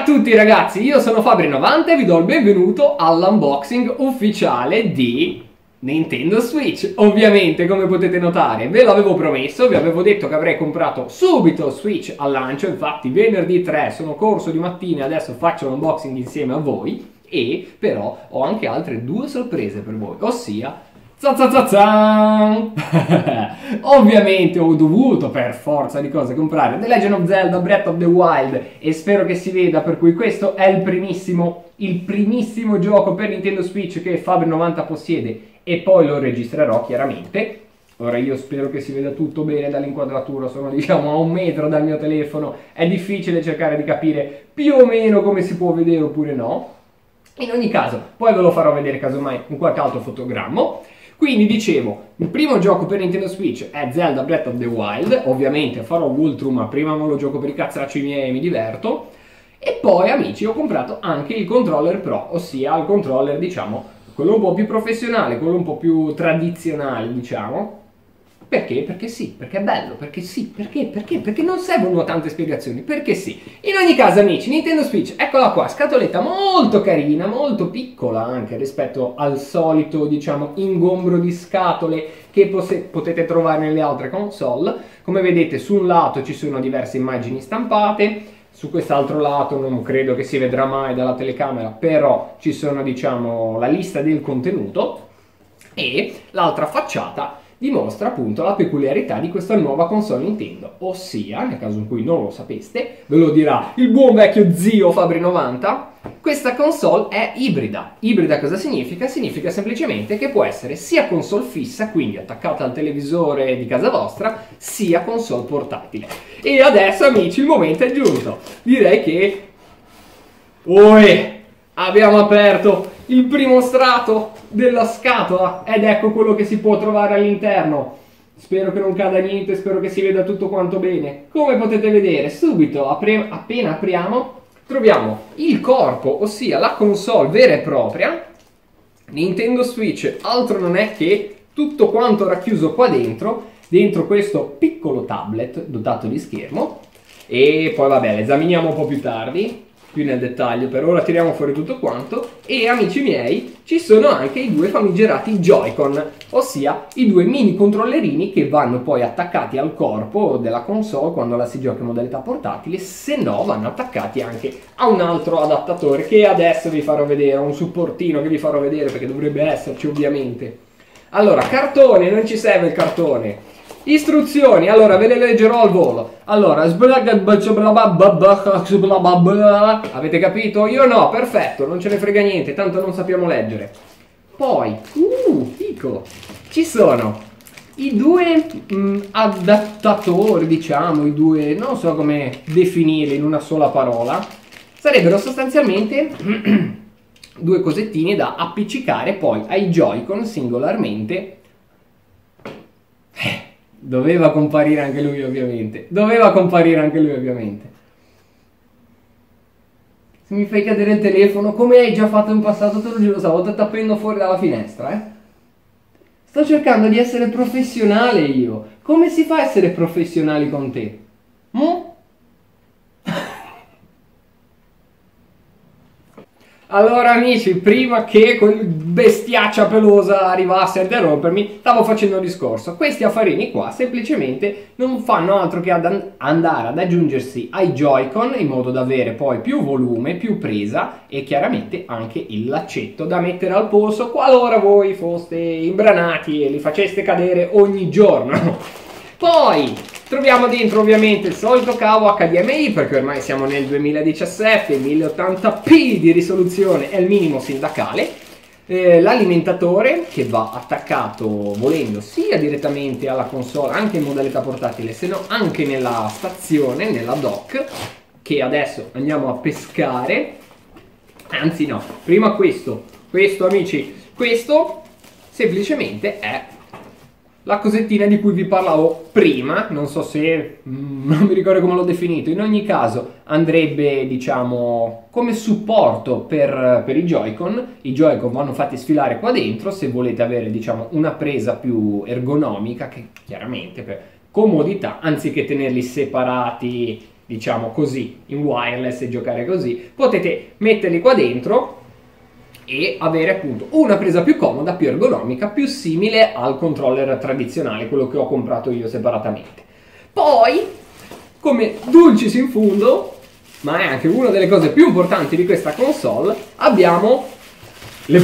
tutti ragazzi, io sono Fabri90 e vi do il benvenuto all'unboxing ufficiale di Nintendo Switch. Ovviamente, come potete notare, ve l'avevo promesso, vi avevo detto che avrei comprato subito Switch al lancio. Infatti venerdì 3 sono corso di mattina e adesso faccio l'unboxing insieme a voi. E però ho anche altre due sorprese per voi, ossia ovviamente ho dovuto per forza di cose comprare The Legend of Zelda Breath of the Wild e spero che si veda, per cui questo è il primissimo gioco per Nintendo Switch che Fabri90 possiede e poi lo registrerò chiaramente. Ora io spero che si veda tutto bene dall'inquadratura, sono diciamo a un metro dal mio telefono, è difficile cercare di capire più o meno come si può vedere oppure no. In ogni caso, poi ve lo farò vedere casomai in qualche altro fotogrammo. Quindi dicevo, il primo gioco per Nintendo Switch è Zelda Breath of the Wild. Ovviamente farò walkthrough, ma prima me lo gioco per i cazzacci miei e mi diverto. E poi amici ho comprato anche il controller Pro, ossia il controller diciamo quello un po' più professionale, quello un po' più tradizionale diciamo. Perché? Perché sì, perché è bello, perché sì, perché non servono tante spiegazioni, perché sì. In ogni caso amici, Nintendo Switch, eccola qua, scatoletta molto carina, molto piccola anche rispetto al solito, diciamo, ingombro di scatole che potete trovare nelle altre console. Come vedete su un lato ci sono diverse immagini stampate, su quest'altro lato non credo che si vedrà mai dalla telecamera, però ci sono, diciamo, la lista del contenuto e l'altra facciata dimostra appunto la peculiarità di questa nuova console Nintendo, ossia, nel caso in cui non lo sapeste, ve lo dirà il buon vecchio zio Fabri90, questa console è ibrida. Ibrida cosa significa? Significa semplicemente che può essere sia console fissa, quindi attaccata al televisore di casa vostra, sia console portatile. E adesso amici il momento è giunto, direi che abbiamo aperto il primo strato della scatola ed ecco quello che si può trovare all'interno. Spero che non cada niente, spero che si veda tutto quanto bene. Come potete vedere subito, appena apriamo, troviamo il corpo, ossia la console vera e propria. Nintendo Switch altro non è che tutto quanto racchiuso qua dentro questo piccolo tablet dotato di schermo. E poi vabbè, l'esaminiamo un po' più tardi, più nel dettaglio. Per ora tiriamo fuori tutto quanto e amici miei ci sono anche i due famigerati Joy-Con, ossia i due mini controllerini che vanno poi attaccati al corpo della console quando la si gioca in modalità portatile, se no vanno attaccati anche a un altro adattatore che adesso vi farò vedere, un supportino che vi farò vedere perché dovrebbe esserci ovviamente. Allora, cartone, non ci serve il cartone. Istruzioni, allora ve le leggerò al volo. Allora, avete capito? Io no, perfetto, non ce ne frega niente, tanto non sappiamo leggere. Poi, fico, ci sono i due adattatori, diciamo, i due, non so come definirli in una sola parola. Sarebbero sostanzialmente due cosettini da appiccicare poi ai Joy-Con singolarmente. Doveva comparire anche lui ovviamente. Se mi fai cadere il telefono, come hai già fatto in passato, te lo giuro, stavo tappendo fuori dalla finestra, eh. Sto cercando di essere professionale io. Come si fa a essere professionali con te? Allora amici, prima che quel bestiaccia pelosa arrivasse a interrompermi, stavo facendo un discorso. Questi affarini qua semplicemente non fanno altro che andare ad aggiungersi ai Joy-Con in modo da avere poi più volume, più presa e chiaramente anche il laccetto da mettere al polso qualora voi foste imbranati e li faceste cadere ogni giorno. Poi troviamo dentro ovviamente il solito cavo HDMI, perché ormai siamo nel 2017, 1080p di risoluzione è il minimo sindacale, l'alimentatore che va attaccato volendo sia direttamente alla console anche in modalità portatile, se no anche nella stazione, nella dock, che adesso andiamo a pescare. Anzi no, prima questo amici, questo semplicemente è la cosettina di cui vi parlavo prima, non so se, non mi ricordo come l'ho definito, in ogni caso andrebbe, diciamo, come supporto per i Joy-Con vanno fatti sfilare qua dentro se volete avere, diciamo, una presa più ergonomica, che chiaramente per comodità, anziché tenerli separati diciamo così, in wireless e giocare così, potete metterli qua dentro e avere appunto una presa più comoda, più ergonomica, più simile al controller tradizionale, quello che ho comprato io separatamente. Poi, come dulcis in fundo, ma è anche una delle cose più importanti di questa console, abbiamo le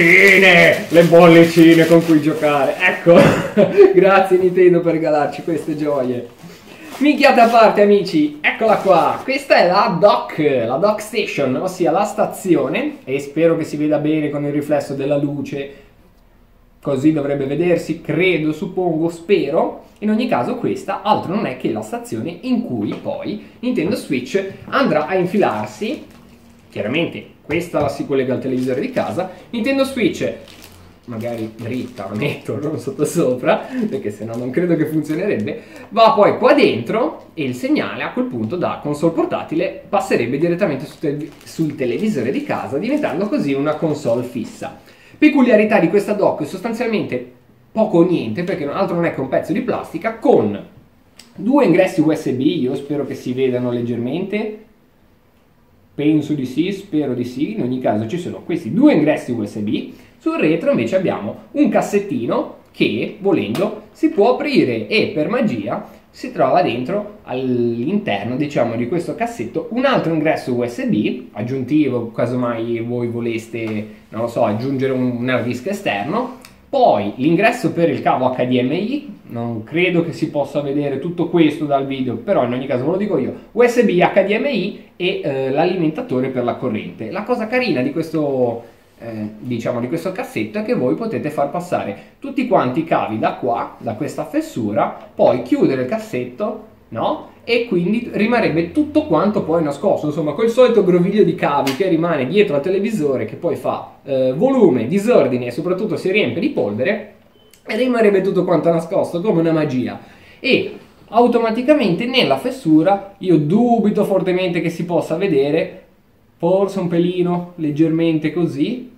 bollicine con cui giocare. Ecco, grazie Nintendo per regalarci queste gioie. Minchiate a parte amici, eccola qua, questa è la dock station, ossia la stazione, e spero che si veda bene con il riflesso della luce, così dovrebbe vedersi, credo, suppongo, spero. In ogni caso questa altro non è che la stazione in cui poi Nintendo Switch andrà a infilarsi. Chiaramente questa si collega al televisore di casa, Nintendo Switch magari dritta, la metto, non sottosopra, perché sennò non credo che funzionerebbe, va poi qua dentro e il segnale a quel punto da console portatile passerebbe direttamente sul televisore di casa, diventando così una console fissa. Peculiarità di questa dock, sostanzialmente poco o niente, perché altro non è che un pezzo di plastica con due ingressi USB, io spero che si vedano leggermente, penso di sì, spero di sì, in ogni caso ci sono questi due ingressi USB. Sul retro invece abbiamo un cassettino che, volendo, si può aprire e per magia si trova dentro all'interno, diciamo, di questo cassetto un altro ingresso USB aggiuntivo, casomai voi voleste, non lo so, aggiungere un hard disk esterno. Poi l'ingresso per il cavo HDMI, non credo che si possa vedere tutto questo dal video, però in ogni caso ve lo dico io, USB, HDMI e l'alimentatore per la corrente. La cosa carina di questo diciamo di questo cassetto è che voi potete far passare tutti quanti i cavi da qua, da questa fessura, poi chiudere il cassetto, no? E quindi rimarrebbe tutto quanto poi nascosto, insomma quel solito groviglio di cavi che rimane dietro al televisore, che poi fa volume, disordine e soprattutto si riempie di polvere, e rimarrebbe tutto quanto nascosto come una magia. E automaticamente nella fessura io dubito fortemente che si possa vedere, forse un pelino, leggermente così,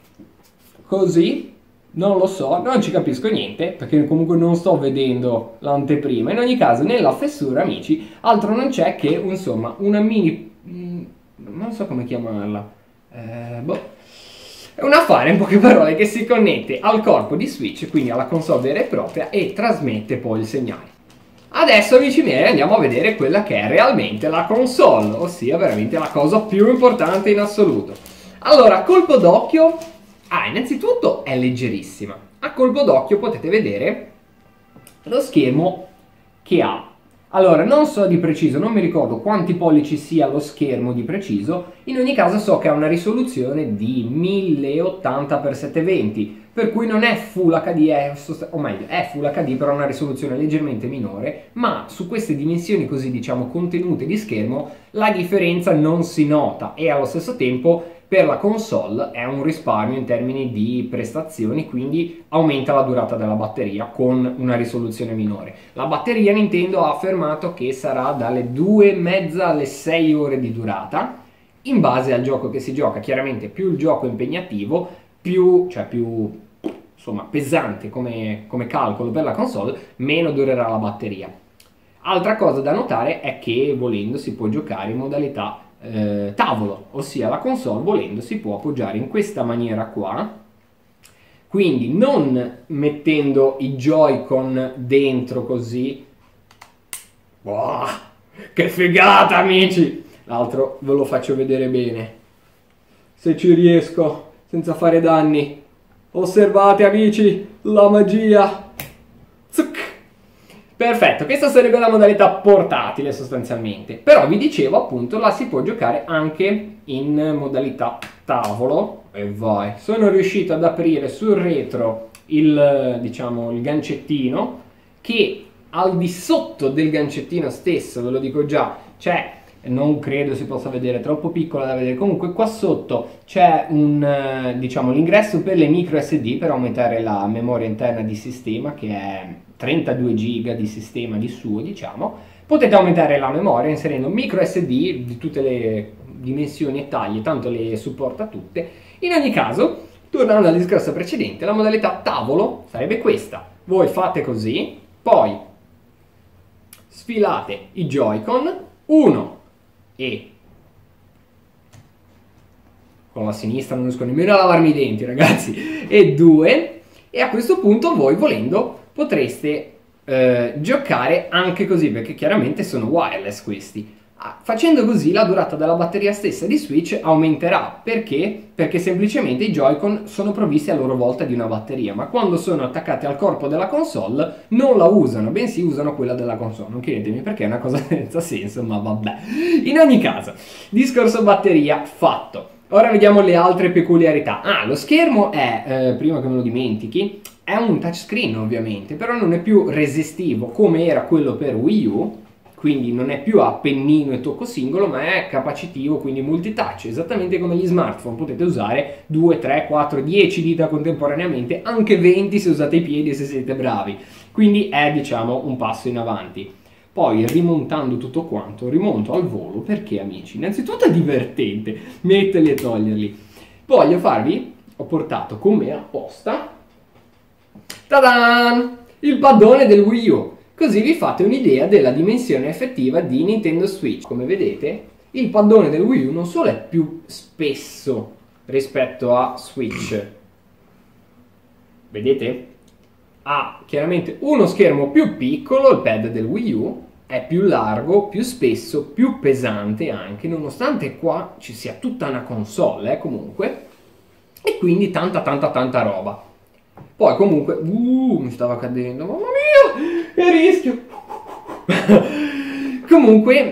non lo so, non ci capisco niente, perché comunque non sto vedendo l'anteprima. In ogni caso, nella fessura, amici, altro non c'è che, insomma, una mini, non so come chiamarla, boh, è un affare, in poche parole, che si connette al corpo di Switch, quindi alla console vera e propria, e trasmette poi il segnale. Adesso amici miei andiamo a vedere quella che è realmente la console, ossia veramente la cosa più importante in assoluto. Allora, a colpo d'occhio, innanzitutto è leggerissima. A colpo d'occhio potete vedere lo schermo che ha. Allora, non so di preciso, non mi ricordo quanti pollici sia lo schermo di preciso, in ogni caso so che ha una risoluzione di 1080x720, per cui non è Full HD, o meglio, è Full HD però ha una risoluzione leggermente minore, ma su queste dimensioni così, diciamo, contenute di schermo, la differenza non si nota e allo stesso tempo per la console è un risparmio in termini di prestazioni, quindi aumenta la durata della batteria con una risoluzione minore. La batteria Nintendo ha affermato che sarà dalle 2,5 alle 6 ore di durata, in base al gioco che si gioca. Chiaramente più il gioco è impegnativo, più insomma, pesante come calcolo per la console, meno durerà la batteria. Altra cosa da notare è che volendo si può giocare in modalità tavolo, ossia la console volendo si può appoggiare in questa maniera qua, quindi non mettendo i Joy-Con dentro così. Wow, che figata amici! L'altro ve lo faccio vedere bene, se ci riesco, senza fare danni. Osservate amici, la magia! Zuc! Perfetto, questa sarebbe la modalità portatile sostanzialmente, però vi dicevo appunto la si può giocare anche in modalità tavolo. E vai, sono riuscito ad aprire sul retro diciamo, il gancettino, che al di sotto del gancettino stesso, ve lo dico già, c'è, non credo si possa vedere, troppo piccola da vedere, comunque qua sotto c'è diciamo, l'ingresso per le micro SD per aumentare la memoria interna di sistema, che è 32 giga di sistema di suo, diciamo. Potete aumentare la memoria inserendo micro SD di tutte le dimensioni e taglie, tanto le supporta tutte. In ogni caso, tornando al discorso precedente, la modalità tavolo sarebbe questa. Voi fate così, poi sfilate i Joy-Con, 1 e con la sinistra non riesco nemmeno a lavarmi i denti, ragazzi, e 2, e a questo punto voi, volendo, potreste giocare anche così, perché chiaramente sono wireless questi. Facendo così la durata della batteria stessa di Switch aumenterà. Perché? Perché semplicemente i Joy-Con sono provvisti a loro volta di una batteria, ma quando sono attaccati al corpo della console non la usano, bensì usano quella della console. Non chiedetemi perché, è una cosa senza senso, ma vabbè. In ogni caso, discorso batteria fatto. Ora vediamo le altre peculiarità. Lo schermo è, prima che me lo dimentichi, è un touchscreen ovviamente, però non è più resistivo come era quello per Wii U, quindi non è più a pennino e tocco singolo, ma è capacitivo, quindi multitouch, esattamente come gli smartphone. Potete usare 2, 3, 4, 10 dita contemporaneamente, anche 20 se usate i piedi e se siete bravi. Quindi è, diciamo, un passo in avanti. Poi, rimontando tutto quanto, rimonto al volo, perché amici? Innanzitutto è divertente metterli e toglierli. Voglio farvi, ho portato con me apposta, ta-dan! Il paddone del Wii U. Così vi fate un'idea della dimensione effettiva di Nintendo Switch. Come vedete, il paddone del Wii U non solo è più spesso rispetto a Switch, vedete? Ha chiaramente uno schermo più piccolo, il pad del Wii U, è più largo, più spesso, più pesante anche, nonostante qua ci sia tutta una console, comunque, e quindi tanta roba. Poi comunque, mi stava cadendo, mamma mia, che rischio! Comunque,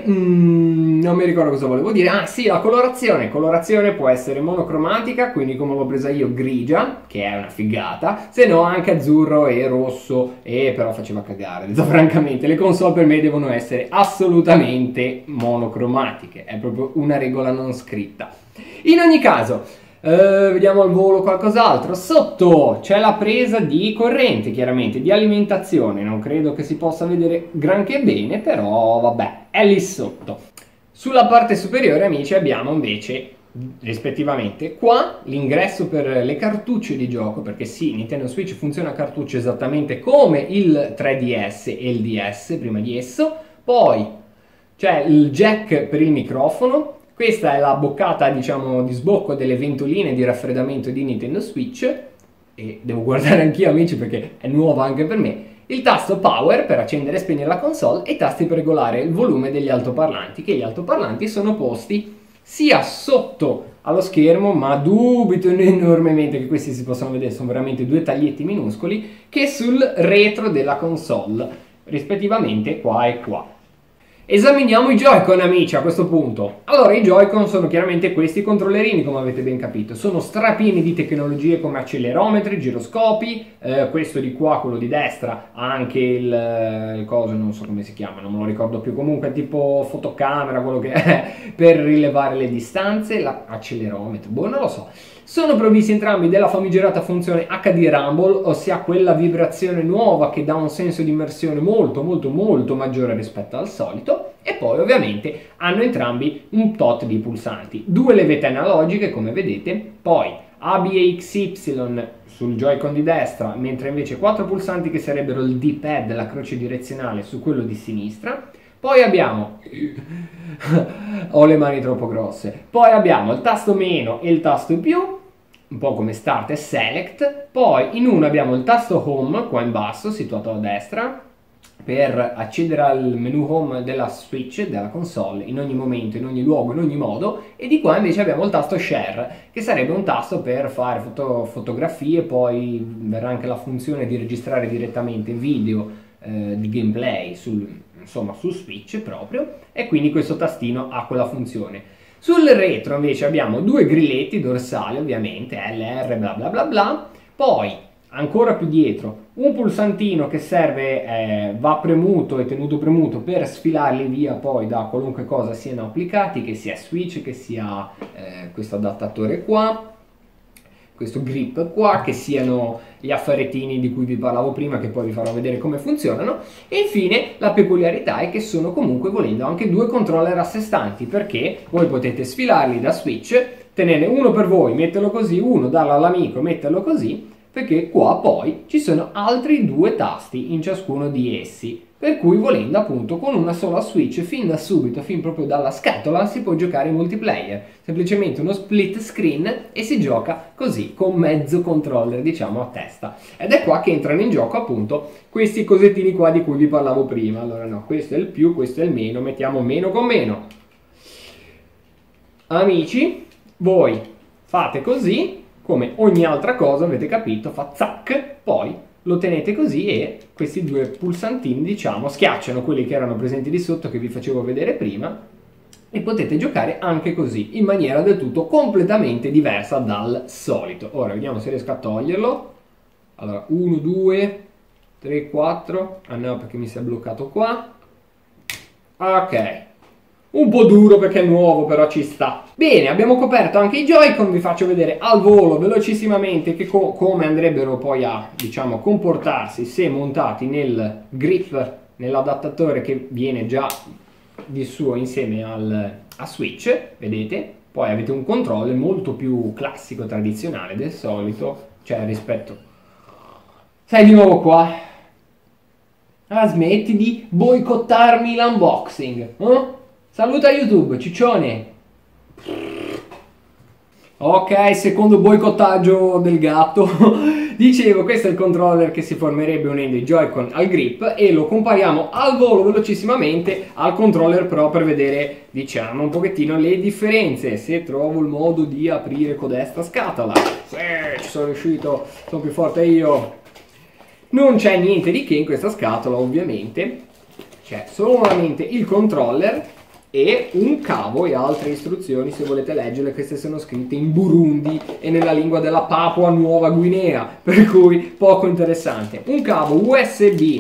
non mi ricordo cosa volevo dire. Sì, la colorazione. Colorazione può essere monocromatica, quindi come l'ho presa io, grigia, che è una figata, se no anche azzurro e rosso, e però faceva cagare, detto francamente. Le console per me devono essere assolutamente monocromatiche, è proprio una regola non scritta. In ogni caso, vediamo al volo qualcos'altro. Sotto c'è la presa di corrente, chiaramente, di alimentazione. Non credo che si possa vedere granché bene, però vabbè, è lì sotto. Sulla parte superiore, amici, abbiamo invece, rispettivamente, qua l'ingresso per le cartucce di gioco, perché sì, Nintendo Switch funziona a cartucce esattamente come il 3DS e il DS prima di esso. Poi c'è il jack per il microfono. Questa è la boccata, diciamo, di sbocco delle ventoline di raffreddamento di Nintendo Switch, e devo guardare anch'io, amici, perché è nuova anche per me. Il tasto power per accendere e spegnere la console e i tasti per regolare il volume degli altoparlanti, che gli altoparlanti sono posti sia sotto allo schermo, ma dubito enormemente che questi si possano vedere, sono veramente due taglietti minuscoli, che sul retro della console, rispettivamente qua e qua. Esaminiamo i Joy-Con, amici, a questo punto. Allora, i Joy-Con sono chiaramente questi controllerini, come avete ben capito. Sono strapieni di tecnologie come accelerometri, giroscopi. Questo di qua, quello di destra, ha anche il coso, non so come si chiama, non me lo ricordo più. Comunque, tipo fotocamera, quello che è, per rilevare le distanze. L'accelerometro, boh, non lo so. Sono provvisti entrambi della famigerata funzione HD Rumble, ossia quella vibrazione nuova che dà un senso di immersione molto maggiore rispetto al solito. E poi ovviamente hanno entrambi un tot di pulsanti, due levette analogiche come vedete, poi A, B e XY sul Joy-Con di destra, mentre invece 4 pulsanti che sarebbero il D-pad, la croce direzionale, su quello di sinistra. Poi abbiamo ho le mani troppo grosse. Poi abbiamo il tasto meno e il tasto più, un po' come Start e Select. Poi in uno abbiamo il tasto Home, qua in basso, situato a destra, per accedere al menu Home della Switch, della console, in ogni momento, in ogni luogo, in ogni modo. E di qua invece abbiamo il tasto Share, che sarebbe un tasto per fare fotografie. Poi verrà anche la funzione di registrare direttamente video di gameplay insomma su Switch proprio, e quindi questo tastino ha quella funzione. Sul retro invece abbiamo due grilletti dorsali, ovviamente LR bla bla bla bla. Poi ancora più dietro un pulsantino che serve, va premuto e tenuto premuto per sfilarli via poi da qualunque cosa siano applicati, che sia Switch, che sia questo adattatore qua, questo grip qua, che siano gli affarettini di cui vi parlavo prima, che poi vi farò vedere come funzionano. E infine la peculiarità è che sono comunque, volendo, anche due controller a sé stanti, perché voi potete sfilarli da Switch, tenere uno per voi, metterlo così, uno darlo all'amico, metterlo così, perché qua poi ci sono altri due tasti in ciascuno di essi. per cui volendo appunto con una sola Switch fin da subito, fin proprio dalla scatola, si può giocare in multiplayer, semplicemente uno split screen e si gioca così con mezzo controller diciamo a testa, ed è qua che entrano in gioco appunto questi cosettini qua di cui vi parlavo prima. Allora no, questo è il più, questo è il meno, mettiamo meno con meno. Amici, voi fate così, come ogni altra cosa, avete capito, fa zac, poi lo tenete così e questi due pulsantini, diciamo, schiacciano quelli che erano presenti di sotto che vi facevo vedere prima e potete giocare anche così, in maniera del tutto completamente diversa dal solito. Ora, vediamo se riesco a toglierlo. Allora, 1, 2, 3, 4. Ah no, perché mi si è bloccato qua. Ok. Un po' duro perché è nuovo, però ci sta. Bene, abbiamo coperto anche i Joy-Con, vi faccio vedere al volo velocissimamente che come andrebbero poi a, diciamo, comportarsi se montati nel grip, nell'adattatore che viene già di suo insieme a Switch, vedete? Poi avete un controller molto più classico, tradizionale del solito, cioè rispetto... Sei di nuovo qua? Ah, smetti di boicottarmi l'unboxing, eh? Saluta YouTube, ciccione! Ok, secondo boicottaggio del gatto. Dicevo, questo è il controller che si formerebbe unendo i Joy-Con al grip e lo compariamo al volo velocissimamente al controller Pro per vedere, diciamo, un pochettino le differenze. Se trovo il modo di aprire codesta scatola. Sì, ci sono riuscito, sono più forte io. Non c'è niente di che in questa scatola, ovviamente. C'è solamente il controller e un cavo e altre istruzioni se volete leggerle. Queste sono scritte in Burundi e nella lingua della Papua Nuova Guinea, per cui poco interessante. Un cavo USB,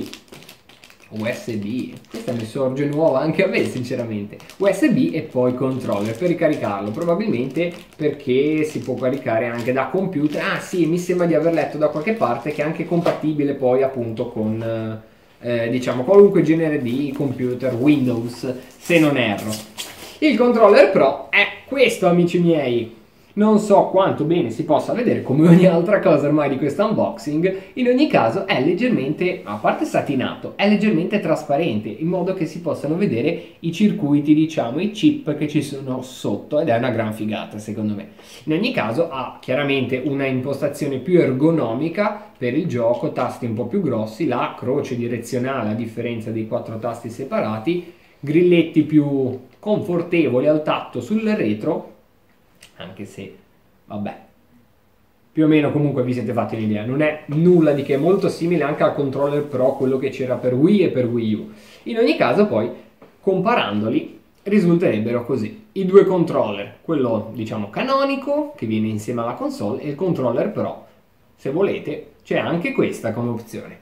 questa mi sorge nuova anche a me sinceramente, USB e poi controller per ricaricarlo, probabilmente perché si può caricare anche da computer. Ah sì, mi sembra di aver letto da qualche parte che è anche compatibile poi appunto con... diciamo qualunque genere di computer Windows, se non erro. Il controller Pro è questo, amici miei. Non so quanto bene si possa vedere, come ogni altra cosa ormai di questo unboxing. In ogni caso è leggermente, a parte satinato, è leggermente trasparente, in modo che si possano vedere i circuiti, diciamo, i chip che ci sono sotto, ed è una gran figata secondo me. In ogni caso ha chiaramente una impostazione più ergonomica per il gioco, tasti un po' più grossi, la croce direzionale a differenza dei 4 tasti separati, grilletti più confortevoli al tatto sul retro, anche se, vabbè, più o meno comunque vi siete fatti un'idea, non è nulla di che, molto simile anche al controller Pro, quello che c'era per Wii e per Wii U. In ogni caso poi, comparandoli, risulterebbero così: i due controller, quello diciamo canonico, che viene insieme alla console, e il controller Pro. Se volete, c'è anche questa come opzione.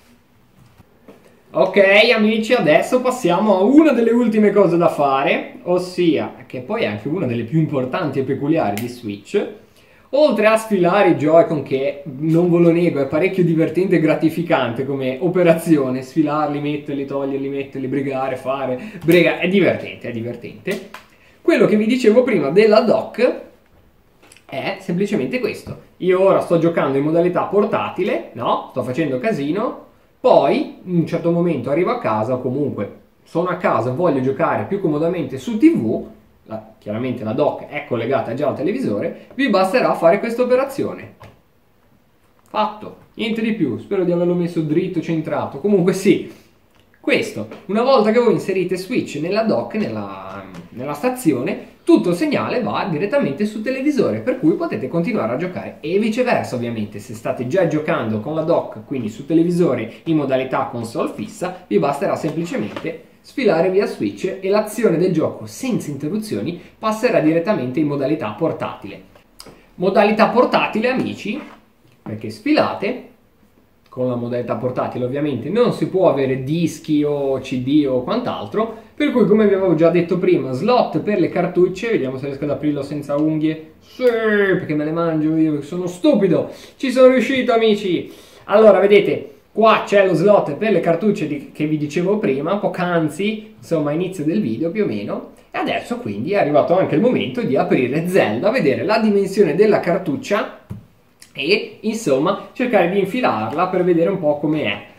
Ok amici, adesso passiamo a una delle ultime cose da fare, ossia, che poi è anche una delle più importanti e peculiari di Switch. Oltre a sfilare i Joy-Con, che non ve lo nego, è parecchio divertente e gratificante come operazione, sfilarli, metterli, toglierli, metterli, brigare, fare, brega, è divertente, è divertente. Quello che vi dicevo prima della dock è semplicemente questo. Io ora sto giocando in modalità portatile, no? Sto facendo casino. Poi, in un certo momento arrivo a casa, o comunque sono a casa, voglio giocare più comodamente su TV, chiaramente la dock è collegata già al televisore, vi basterà fare questa operazione. Fatto, niente di più, spero di averlo messo dritto, centrato, comunque sì. Questo, una volta che voi inserite Switch nella dock, nella stazione, tutto il segnale va direttamente sul televisore, per cui potete continuare a giocare. E viceversa, ovviamente, se state già giocando con la dock, quindi sul televisore in modalità console fissa, vi basterà semplicemente sfilare via Switch e l'azione del gioco senza interruzioni passerà direttamente in modalità portatile. Modalità portatile, amici, perché sfilate. Con la modalità portatile ovviamente non si può avere dischi o CD o quant'altro, per cui come vi avevo già detto prima, slot per le cartucce, vediamo se riesco ad aprirlo senza unghie, sì, perché me le mangio io, sono stupido, ci sono riuscito amici. Allora vedete, qua c'è lo slot per le cartucce che vi dicevo prima, poc'anzi, insomma a inizio del video più o meno, e adesso quindi è arrivato anche il momento di aprire Zelda, vedere la dimensione della cartuccia e insomma cercare di infilarla per vedere un po' come è.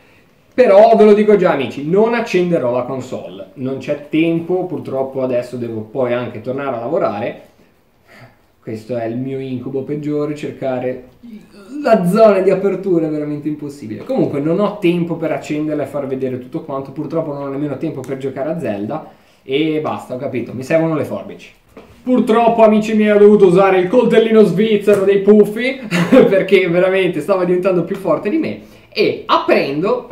Però ve lo dico già amici, non accenderò la console, non c'è tempo, purtroppo adesso devo poi anche tornare a lavorare. Questo è il mio incubo peggiore, cercare la zona di apertura è veramente impossibile. Comunque non ho tempo per accenderla e far vedere tutto quanto, purtroppo non ho nemmeno tempo per giocare a Zelda e basta, ho capito, mi servono le forbici. Purtroppo amici miei ho dovuto usare il coltellino svizzero dei puffi perché veramente stava diventando più forte di me e aprendo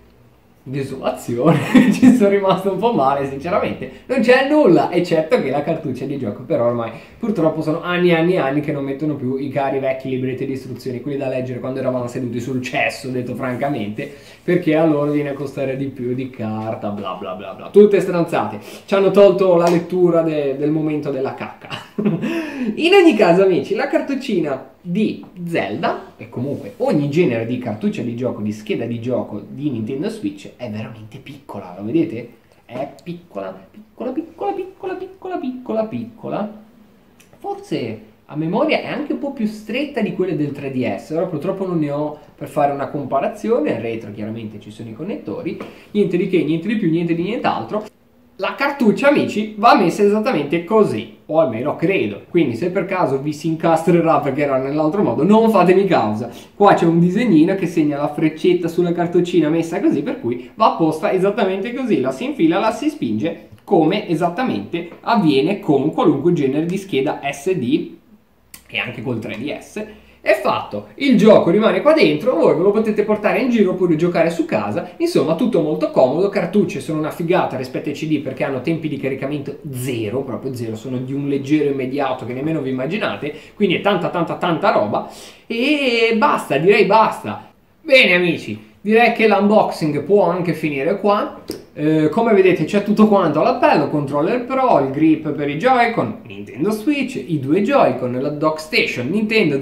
desolazione, ci sono rimasto un po' male sinceramente, non c'è nulla eccetto che la cartuccia di gioco, però ormai purtroppo sono anni e anni e anni che non mettono più i cari vecchi libretti di istruzioni, quelli da leggere quando eravamo seduti sul cesso, detto francamente, perché a loro viene a costare di più di carta, bla bla bla bla, tutte stronzate, ci hanno tolto la lettura del momento della cacca. In ogni caso amici, la cartuccina di Zelda e comunque ogni genere di cartuccia di gioco, di scheda di gioco di Nintendo Switch è veramente piccola, lo vedete? È piccola, piccola, piccola, piccola, piccola, piccola, piccola. Forse a memoria è anche un po' più stretta di quelle del 3DS, però purtroppo non ne ho per fare una comparazione, al retro chiaramente ci sono i connettori, niente di che, niente di più, niente di nient'altro. La cartuccia, amici, va messa esattamente così, o almeno credo. Quindi se per caso vi si incastrerà perché era nell'altro modo, non fatemi causa. Qua c'è un disegnino che segna la freccetta sulla cartoccina messa così, per cui va apposta esattamente così. La si infila, la si spinge, come esattamente avviene con qualunque genere di scheda SD e anche col 3DS. È fatto, il gioco rimane qua dentro, voi ve lo potete portare in giro oppure giocare su casa, insomma tutto molto comodo, cartucce sono una figata rispetto ai CD perché hanno tempi di caricamento zero, proprio zero, sono di un leggero immediato che nemmeno vi immaginate, quindi è tanta tanta tanta roba e basta, direi basta. Bene amici, direi che l'unboxing può anche finire qua. Come vedete c'è tutto quanto all'appello, controller pro, il grip per i Joy-Con, Nintendo Switch, i due Joy-Con, la dock station, Nintendo,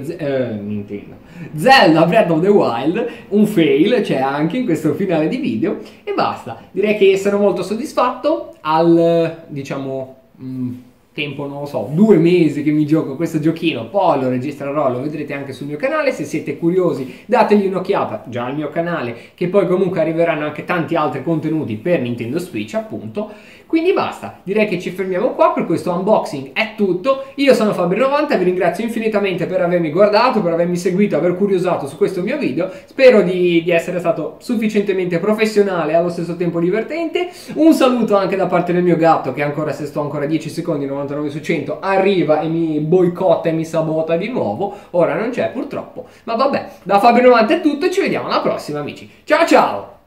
Zelda Breath of the Wild, un fail c'è anche in questo finale di video e basta. Direi che sono molto soddisfatto al, diciamo, tempo, non lo so, 2 mesi che mi gioco questo giochino, poi lo registrerò, lo vedrete anche sul mio canale, se siete curiosi dategli un'occhiata già al mio canale, che poi comunque arriveranno anche tanti altri contenuti per Nintendo Switch appunto, quindi basta, direi che ci fermiamo qua, per questo unboxing è tutto, io sono Fabri90, vi ringrazio infinitamente per avermi guardato, per avermi seguito, aver curiosato su questo mio video, spero di essere stato sufficientemente professionale e allo stesso tempo divertente, un saluto anche da parte del mio gatto che ancora, se sto ancora 10 secondi, 99 su 100, arriva e mi boicotta e mi sabota di nuovo, ora non c'è purtroppo, ma vabbè, da Fabri90 è tutto e ci vediamo alla prossima amici, ciao ciao!